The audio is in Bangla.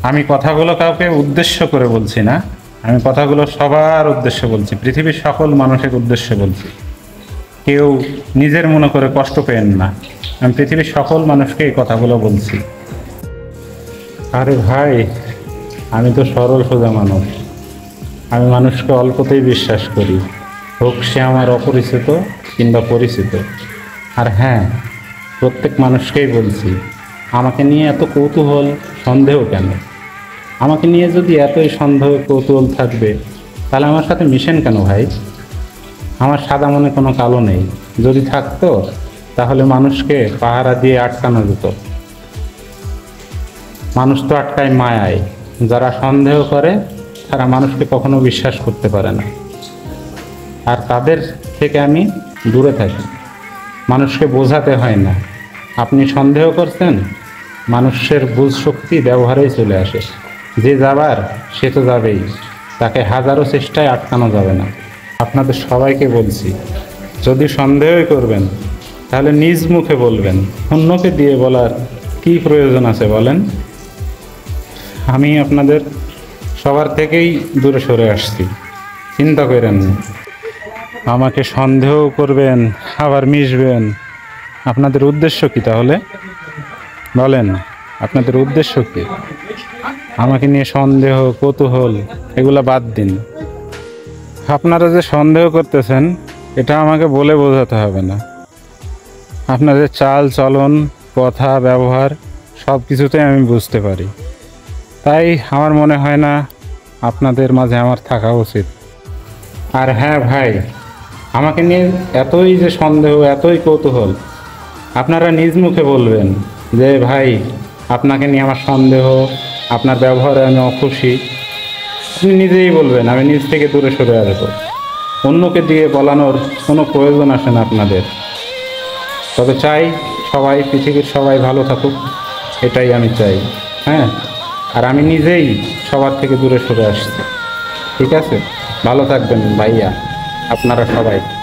আমি কথাগুলো কাউকে উদ্দেশ্য করে বলছি না, আমি কথাগুলো সবার উদ্দেশ্যে বলছি, পৃথিবীর সকল মানুষের উদ্দেশ্যে বলছি। কেউ নিজের মনে করে কষ্ট পেয়েন না, আমি পৃথিবীর সকল মানুষকে এই কথাগুলো বলছি। আরে ভাই, আমি তো সরল সোজা মানুষ, আমি মানুষকে অল্পতেই বিশ্বাস করি, হোক সে আমার অপরিচিত কিংবা পরিচিত। আর হ্যাঁ, প্রত্যেক মানুষকেই বলছি, আমাকে নিয়ে এত কৌতূহল, সন্দেহ কেন? আমাকে নিয়ে যদি এতই সন্দেহ কৌতূহল থাকবে, তাহলে আমার সাথে মিশেন কেন ভাই? আমার সাদা মনে কোনো কালো নেই, যদি থাকতো তাহলে মানুষকে পাহারা দিয়ে আটকানো যেত। মানুষ তো আটকায় মায়ায়, যারা সন্দেহ করে তারা মানুষকে কখনো বিশ্বাস করতে পারে না, আর তাদের থেকে আমি দূরে থাকি। মানুষকে বোঝাতে হয় না, আপনি সন্দেহ করছেন, মানুষের বুঝ শক্তি ব্যবহারেই চলে আসে। যে যাবার সে তো যাবেই, তাকে হাজারো চেষ্টায় আটকানো যাবে না। আপনাদের সবাইকে বলছি, যদি সন্দেহই করবেন তাহলে নিজ মুখে বলবেন, অন্যকে দিয়ে বলার কি প্রয়োজন আছে বলেন? আমি আপনাদের সবার থেকেই দূরে সরে আসছি, চিন্তা করেন না। আমাকে সন্দেহ করবেন আবার মিশবেন, আপনাদের উদ্দেশ্য কি তাহলে বলেন? আপনাদের উদ্দেশ্য কি? আমাকে নিয়ে সন্দেহ কৌতূহল এগুলা বাদ দিন। আপনারা যে সন্দেহ করতেছেন এটা আমাকে বলে বোঝাতে হবে না, আপনাদের চাল চলন, কথা, ব্যবহার সব কিছুতেই আমি বুঝতে পারি। তাই আমার মনে হয় না আপনাদের মাঝে আমার থাকা উচিত। আর হ্যাঁ ভাই, আমাকে নিয়ে এতই যে সন্দেহ, এতই কৌতূহল, আপনারা নিজ মুখে বলবেন যে ভাই, আপনাকে নিয়ে আমার সন্দেহ, আপনার ব্যবহারে আমি অখুশি। আপনি নিজেই বলবেন, আমি নিজ থেকে দূরে সরে আসবো। অন্যকে দিয়ে বলানোর কোনো প্রয়োজন আসে না আপনাদের। তবে চাই সবাই, পৃথিবীর সবাই ভালো থাকুক, এটাই আমি চাই। হ্যাঁ, আর আমি নিজেই সবার থেকে দূরে সরে আসছি। ঠিক আছে, ভালো থাকবেন ভাইয়া, আপনারা সবাই।